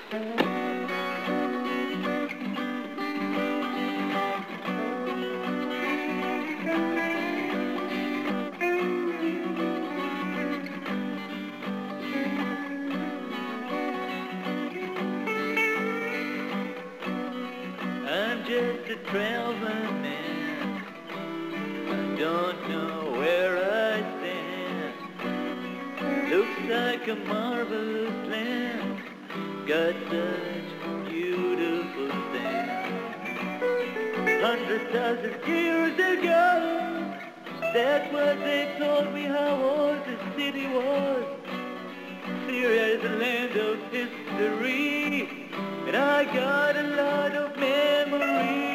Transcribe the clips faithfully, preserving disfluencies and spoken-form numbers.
I'm just a traveling man, I don't know where I stand. Looks like a marvelous land, got such beautiful sand. Hundred thousand years ago, that's what they told me how old the city was. Syria is a land of history, and I got a lot of memories.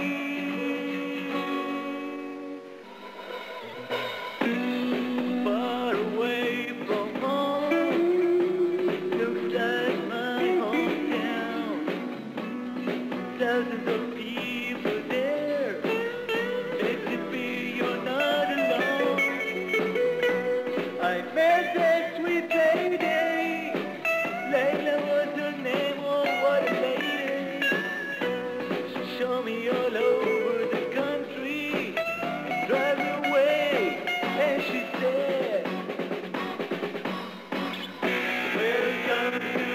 Far away from home, looks like my hometown. Thousands of people there, makes it feel you're not alone. I met that sweet lady, Layla was her name, oh what a lady. She showed me all over the country and drive me away, and she said, welcome to